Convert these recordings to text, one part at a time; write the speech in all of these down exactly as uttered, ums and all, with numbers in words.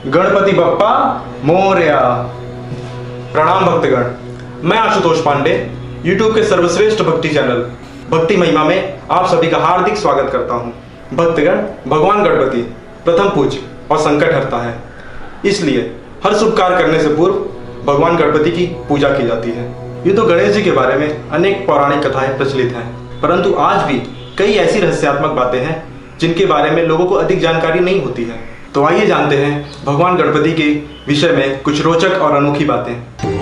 गणपति बप्पा मोरया। प्रणाम भक्तगण, मैं आशुतोष पांडे यूट्यूब के सर्वश्रेष्ठ भक्ति चैनल भक्ति महिमा में आप सभी का हार्दिक स्वागत करता हूं। भक्तगण, भगवान गणपति प्रथम पूज्य और संकट हरता है, इसलिए हर शुभ कार्य करने से पूर्व भगवान गणपति की पूजा की जाती है। ये तो गणेश जी के बारे में अनेक पौराणिक कथाएं प्रचलित हैं, परंतु आज भी कई ऐसी रहस्यात्मक बातें हैं जिनके बारे में लोगों को अधिक जानकारी नहीं होती है। तो आइए जानते हैं भगवान गणपति के विषय में कुछ रोचक और अनोखी बातें।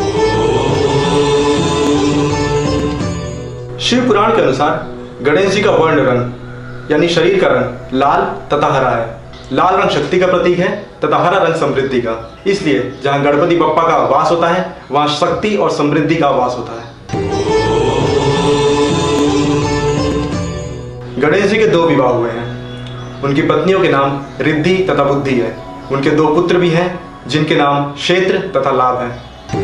शिव पुराण के अनुसार गणेश जी का वर्ण रंग यानी शरीर का रंग लाल तथा हरा है। लाल रंग शक्ति का प्रतीक है तथा हरा रंग समृद्धि का, इसलिए जहां गणपति बप्पा का वास होता है वहां शक्ति और समृद्धि का वास होता है। गणेश जी के दो विवाह हुए हैं। उनकी पत्नियों के नाम रिद्धि तथा बुद्धि है। उनके दो पुत्र भी हैं जिनके नाम क्षेत्र तथा लाभ है।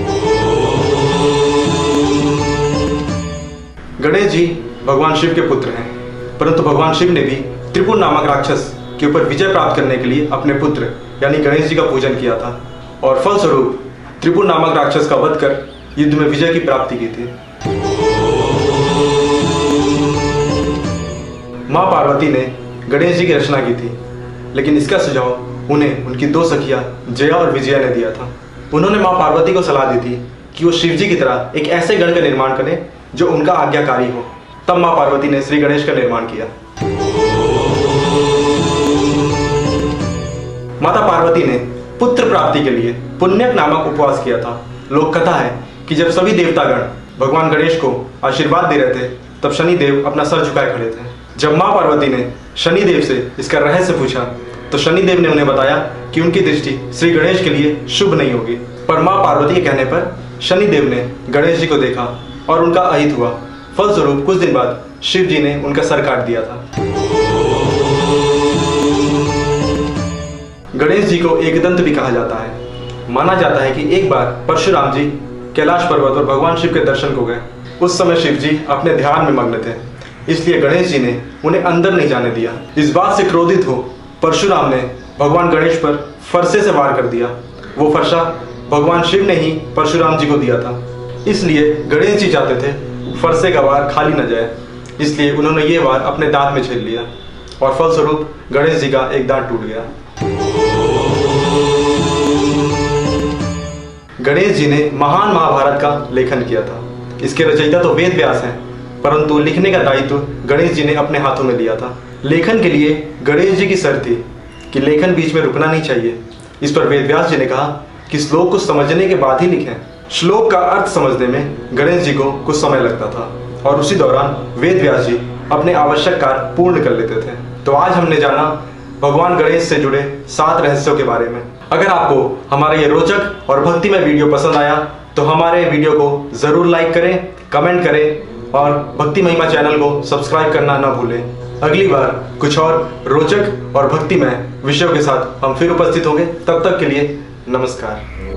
गणेश जी भगवान शिव के पुत्र हैं, परंतु भगवान शिव ने भी त्रिपुर नामक राक्षस के ऊपर विजय प्राप्त करने के लिए अपने पुत्र यानी गणेश जी का पूजन किया था और फलस्वरूप त्रिपुर नामक राक्षस का वध कर युद्ध में विजय की प्राप्ति की थी। मां पार्वती ने गणेश जी की रचना की थी, लेकिन इसका सुझाव उन्हें उनकी दो सखियां जया और विजया ने दिया था। उन्होंने मां पार्वती को सलाह दी थी कि वो शिव जी की तरह एक ऐसे गण का निर्माण करें जो उनका आज्ञाकारी हो। तब मां पार्वती ने श्री गणेश का निर्माण किया। माता पार्वती ने पुत्र प्राप्ति के लिए पुण्यक नामक उपवास किया था। लोक कथा है कि जब सभी देवतागण भगवान गणेश को आशीर्वाद दे रहे थे तब शनि देव अपना सर झुकाए खड़े थे। जब मां पार्वती ने शनि देव से इसका रहस्य पूछा तो शनि देव ने उन्हें बताया कि उनकी दृष्टि श्री गणेश के लिए शुभ नहीं होगी। पर मां पार्वती के कहने पर शनि देव ने गणेश जी को देखा और उनका अहित हुआ। फलस्वरूप कुछ दिन बाद शिव जी ने उनका सर काट दिया था। गणेश जी को एकदंत भी कहा जाता है। माना जाता है कि एक बार परशुराम जी कैलाश पर्वत पर भगवान शिव के दर्शन को गए। उस समय शिव जी अपने ध्यान में मग्न थे, इसलिए गणेश जी ने उन्हें अंदर नहीं जाने दिया। इस बात से क्रोधित हो परशुराम ने भगवान गणेश पर फरसे से वार कर दिया। वो फरसा भगवान शिव ने ही परशुराम जी को दिया था, इसलिए गणेश जी चाहते थे फरसे का वार खाली न जाए, इसलिए उन्होंने ये वार अपने दांत में छेद लिया और फलस्वरूप गणेश जी का एक दांत टूट गया। गणेश जी ने महान महाभारत का लेखन किया था। इसके रचयिता तो वेद व्यास हैं, परंतु लिखने का दायित्व गणेश जी ने अपने हाथों में लिया था। लेखन के लिए गणेश जी की शर्त थी कि लेखन बीच में रुकना नहीं चाहिए। इस पर वेद व्यास जी ने कहा कि श्लोक को समझने के बाद ही लिखें। श्लोक का अर्थ समझने में गणेश जी को कुछ समय लगता था और उसी दौरान वेद व्यास जी अपने आवश्यक कार्य पूर्ण कर लेते थे। तो आज हमने जाना भगवान गणेश से जुड़े सात रहस्यों के बारे में। अगर आपको हमारा ये रोचक और भक्तिमय वीडियो पसंद आया तो हमारे वीडियो को जरूर लाइक करें, कमेंट करें और भक्ति महिमा चैनल को सब्सक्राइब करना न भूलें। अगली बार कुछ और रोचक और भक्तिमय विषयों के साथ हम फिर उपस्थित होंगे। तब तक के लिए नमस्कार।